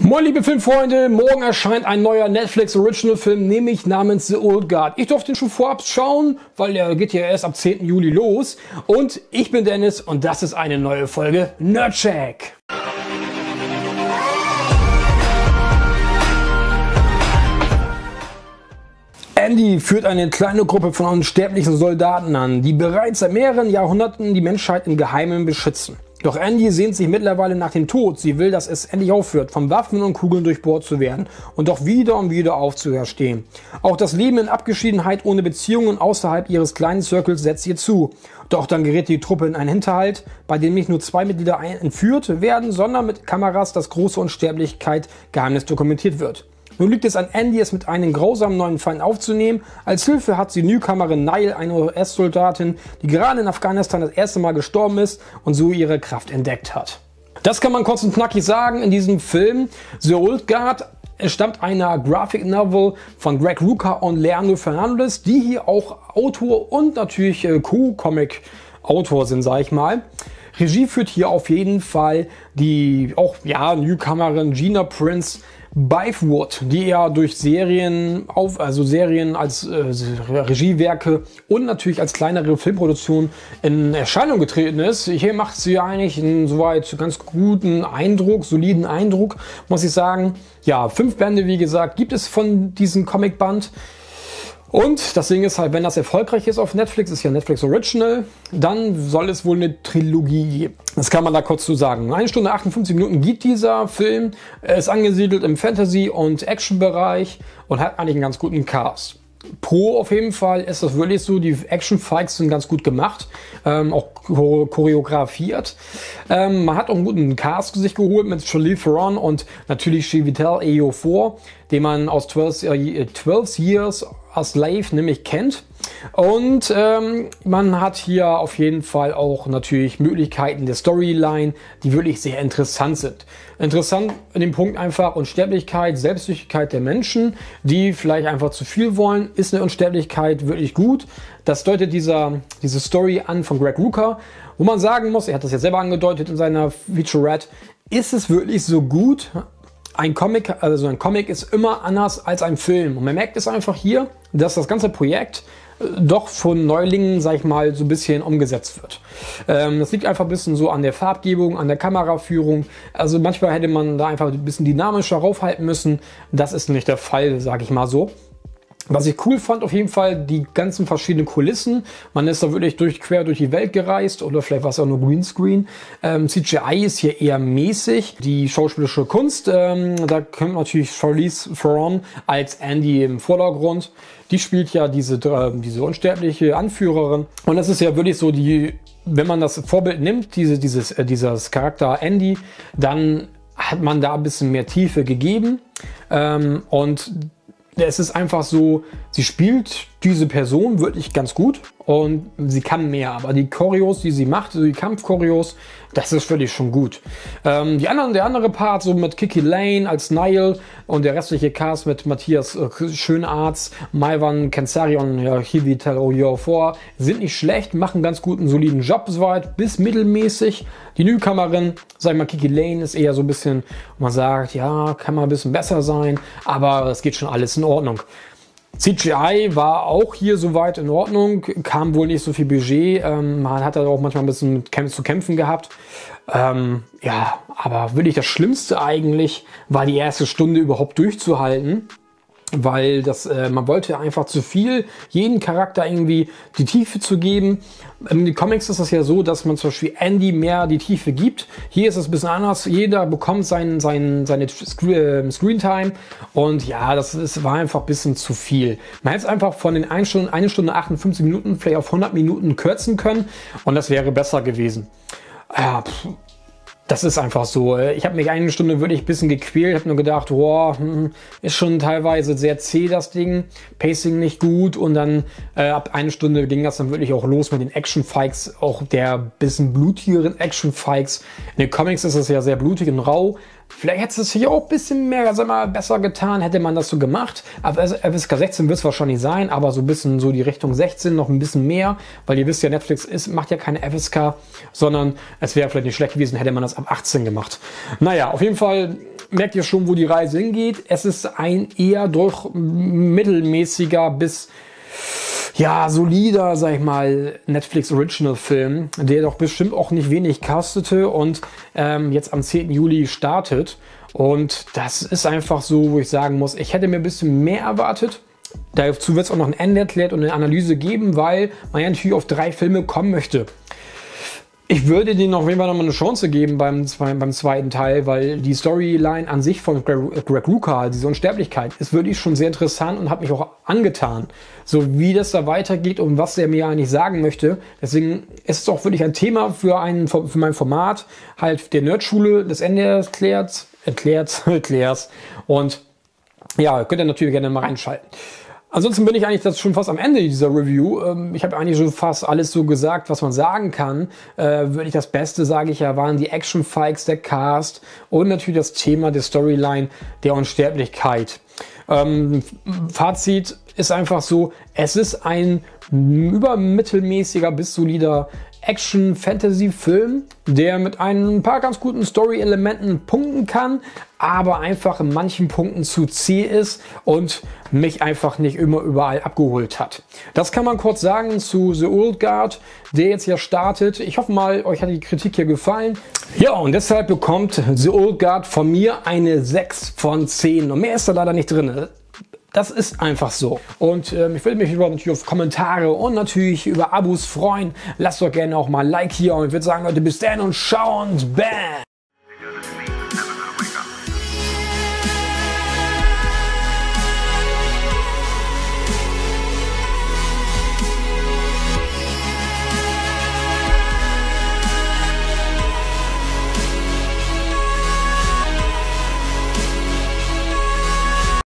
Moin liebe Filmfreunde, morgen erscheint ein neuer Netflix Original Film, nämlich namens The Old Guard. Ich durfte den schon vorab schauen, weil der geht ja erst ab 10. Juli los. Und ich bin Dennis und das ist eine neue Folge Nerdcheck. Andy führt eine kleine Gruppe von unsterblichen Soldaten an, die bereits seit mehreren Jahrhunderten die Menschheit im Geheimen beschützen. Doch Andy sehnt sich mittlerweile nach dem Tod. Sie will, dass es endlich aufhört, von Waffen und Kugeln durchbohrt zu werden und doch wieder und wieder aufzuerstehen. Auch das Leben in Abgeschiedenheit ohne Beziehungen außerhalb ihres kleinen Circles setzt ihr zu. Doch dann gerät die Truppe in einen Hinterhalt, bei dem nicht nur 2 Mitglieder entführt werden, sondern mit Kameras das große Unsterblichkeit-Geheimnis dokumentiert wird. Nun liegt es an Andy, es mit einem grausamen neuen Feind aufzunehmen. Als Hilfe hat sie Newcomerin Nile, eine US-Soldatin, die gerade in Afghanistan das erste Mal gestorben ist und so ihre Kraft entdeckt hat. Das kann man kurz und knackig sagen in diesem Film. The Old Guard stammt einer Graphic Novel von Greg Rucka und Leandro Fernandez, die hier auch Autor und natürlich Co-Comic-Autor sind, sag ich mal. Regie führt hier auf jeden Fall die Newcomerin Gina Prince Bythewood, die ja durch Serien als Regiewerke und natürlich als kleinere Filmproduktion in Erscheinung getreten ist. Hier macht sie eigentlich einen soweit ganz guten Eindruck, soliden Eindruck, muss ich sagen. Ja, 5 Bände, wie gesagt, gibt es von diesem Comicband. Und das Ding ist halt, wenn das erfolgreich ist auf Netflix, ist ja Netflix Original, dann soll es wohl eine Trilogie geben. Das kann man da kurz zu sagen. 1 Stunde 58 Minuten geht dieser Film. Er ist angesiedelt im Fantasy- und Action-Bereich und hat eigentlich einen ganz guten Cast. Pro auf jeden Fall ist das wirklich so, die Action-Fights sind ganz gut gemacht, auch choreografiert. Man hat auch einen guten Cast sich geholt mit Charlize Theron und natürlich Chiwetel Ejiofor, den man aus 12 Years a Slave nämlich kennt. Und man hat hier auf jeden Fall auch natürlich Möglichkeiten der Storyline, die wirklich sehr interessant sind. Interessant in dem Punkt einfach Unsterblichkeit, Selbstsüchtigkeit der Menschen, die vielleicht einfach zu viel wollen. Ist eine Unsterblichkeit wirklich gut? Das deutet diese Story an von Greg Rucka, wo man sagen muss, er hat das ja selber angedeutet in seiner Featurette, ist es wirklich so gut? Ein Comic ist immer anders als ein Film. Und man merkt es einfach hier, dass das ganze Projekt doch von Neulingen, sag ich mal, so ein bisschen umgesetzt wird. Das liegt einfach ein bisschen so an der Farbgebung, an der Kameraführung. Also manchmal hätte man da einfach ein bisschen dynamischer raufhalten müssen. Das ist nicht der Fall, sag ich mal so. Was ich cool fand, auf jeden Fall die ganzen verschiedenen Kulissen. Man ist da wirklich quer durch die Welt gereist oder vielleicht war es auch nur Greenscreen. CGI ist hier eher mäßig. Die schauspielerische Kunst, da kommt natürlich Charlize Theron als Andy im Vordergrund. Die spielt ja diese unsterbliche Anführerin. Und das ist ja wirklich so wenn man das Vorbild nimmt, dieses Charakter Andy, dann hat man da ein bisschen mehr Tiefe gegeben. Und es ist einfach so, sie spielt diese Person wirklich ganz gut und sie kann mehr. Aber die Choreos, die sie macht, also die Kampfchoreos, das ist wirklich schon gut. Der andere Part, so mit Kiki Lane als Nile und der restliche Cast mit Matthias Schönarz, Maivan Kensarion, Chiwetel Ejiofor, sind nicht schlecht, machen ganz guten, soliden Job soweit, bis mittelmäßig. Die Newcomerin, sag ich mal, Kiki Lane ist eher so ein bisschen, man sagt, ja, kann mal ein bisschen besser sein, aber es geht schon alles in Ordnung. CGI war auch hier soweit in Ordnung, kam wohl nicht so viel Budget, man hat da auch manchmal ein bisschen zu kämpfen gehabt. Aber wirklich das Schlimmste eigentlich war die erste Stunde überhaupt durchzuhalten, weil man wollte einfach zu viel, jeden Charakter irgendwie die Tiefe zu geben. In den Comics ist es ja so, dass man zum Beispiel Andy mehr die Tiefe gibt. Hier ist es ein bisschen anders. Jeder bekommt seine Screentime und ja, war einfach ein bisschen zu viel. Man hätte es einfach von den 1 Stunde 58 Minuten vielleicht auf 100 Minuten kürzen können und das wäre besser gewesen. Das ist einfach so. Ich habe mich 1 Stunde wirklich ein bisschen gequält, habe nur gedacht, ist schon teilweise sehr zäh das Ding, Pacing nicht gut und dann ab 1 Stunde ging das dann wirklich auch los mit den Action-Fights, auch der bisschen blutigeren Action-Fights. In den Comics ist es ja sehr blutig und rau. Vielleicht hätte es hier auch ein bisschen mehr, besser getan, hätte man das so gemacht. Aber FSK 16 wird es wahrscheinlich sein, aber so ein bisschen so die Richtung 16, noch ein bisschen mehr, weil ihr wisst ja, Netflix macht ja keine FSK, sondern es wäre vielleicht nicht schlecht gewesen, hätte man das ab 18 gemacht. Naja, auf jeden Fall merkt ihr schon, wo die Reise hingeht. Es ist ein eher durch mittelmäßiger bis ja, solider, sag ich mal, Netflix-Original-Film, der doch bestimmt auch nicht wenig kostete und jetzt am 10. Juli startet. Und das ist einfach so, wo ich sagen muss, ich hätte mir ein bisschen mehr erwartet. Dazu wird es auch noch ein Ende erklärt und eine Analyse geben, weil man ja natürlich auf 3 Filme kommen möchte. Ich würde denen auf jeden Fall nochmal eine Chance geben beim zweiten Teil, weil die Storyline an sich von Greg Rucka, diese Unsterblichkeit, ist wirklich schon sehr interessant und hat mich auch angetan. So wie das da weitergeht und was er mir eigentlich sagen möchte. Deswegen ist es auch wirklich ein Thema für mein Format, halt der Nerdschule, das Ende erklärt. Und ja, könnt ihr natürlich gerne mal reinschalten. Ansonsten bin ich eigentlich das schon fast am Ende dieser Review. Ich habe eigentlich schon fast alles so gesagt, was man sagen kann. Wirklich das Beste, sage ich ja, waren die Action-Fikes, der Cast und natürlich das Thema der Storyline der Unsterblichkeit. Fazit ist einfach so, es ist ein übermittelmäßiger bis solider Action-Fantasy-Film, der mit ein paar ganz guten Story-Elementen punkten kann, aber einfach in manchen Punkten zu zäh ist und mich einfach nicht immer überall abgeholt hat. Das kann man kurz sagen zu The Old Guard, der jetzt ja startet. Ich hoffe mal, euch hat die Kritik hier gefallen. Ja, und deshalb bekommt The Old Guard von mir eine 6 von 10. Und mehr ist da leider nicht drin. Das ist einfach so. Und ich würde mich natürlich auf Kommentare und natürlich über Abos freuen. Lasst doch gerne auch mal ein Like hier und ich würde sagen, Leute, bis dann und ciao und bam!